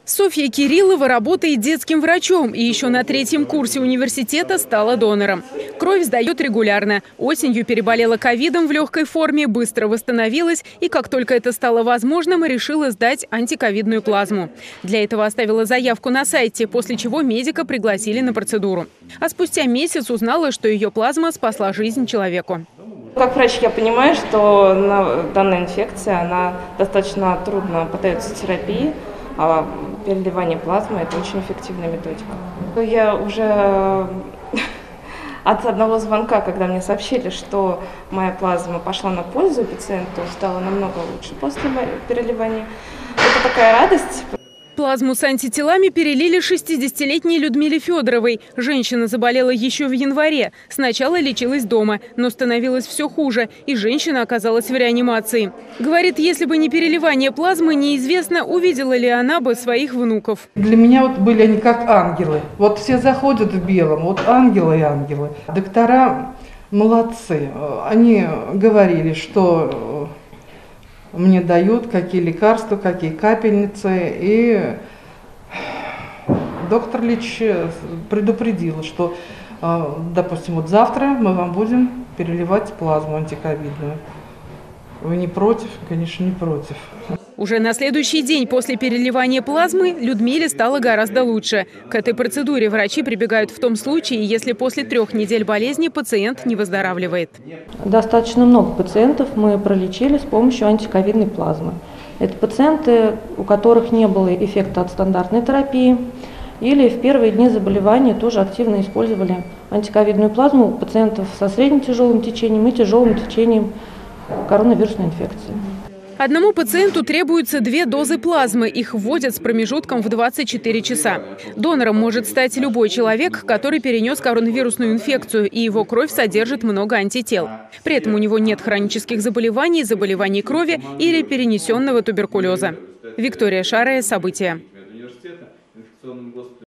Софья Кириллова работает детским врачом и еще на 3-м курсе университета стала донором. Кровь сдает регулярно. Осенью переболела ковидом в легкой форме, быстро восстановилась и, как только это стало возможным, решила сдать антиковидную плазму. Для этого оставила заявку на сайте, после чего медика пригласили на процедуру. А спустя месяц узнала, что ее плазма спасла жизнь человеку. Как врач я понимаю, что данная инфекция, она достаточно трудно поддается терапии, а переливание плазмы – это очень эффективная методика. Я уже от одного звонка, когда мне сообщили, что моя плазма пошла на пользу пациенту, стало намного лучше после переливания. Это такая радость. Плазму с антителами перелили 60-летней Людмиле Федоровой. Женщина заболела еще в январе. Сначала лечилась дома, но становилось все хуже, и женщина оказалась в реанимации. Говорит, если бы не переливание плазмы, неизвестно, увидела ли она бы своих внуков. Для меня вот были они как ангелы. Вот все заходят в белом, вот ангелы и ангелы. Доктора молодцы. Они говорили, что мне дают, какие лекарства, какие капельницы. И доктор Лич предупредил, что, допустим, вот завтра мы вам будем переливать плазму антиковидную. Вы не против? Конечно, не против. Уже на следующий день после переливания плазмы Людмиле стало гораздо лучше. К этой процедуре врачи прибегают в том случае, если после 3 недель болезни пациент не выздоравливает. Достаточно много пациентов мы пролечили с помощью антиковидной плазмы. Это пациенты, у которых не было эффекта от стандартной терапии, или в первые дни заболевания тоже активно использовали антиковидную плазму у пациентов со средним тяжелым течением и тяжелым течением коронавирусной инфекции. Одному пациенту требуется 2 дозы плазмы. Их вводят с промежутком в 24 часа. Донором может стать любой человек, который перенес коронавирусную инфекцию, и его кровь содержит много антител. При этом у него нет хронических заболеваний, заболеваний крови или перенесенного туберкулеза. Виктория Шарая, события.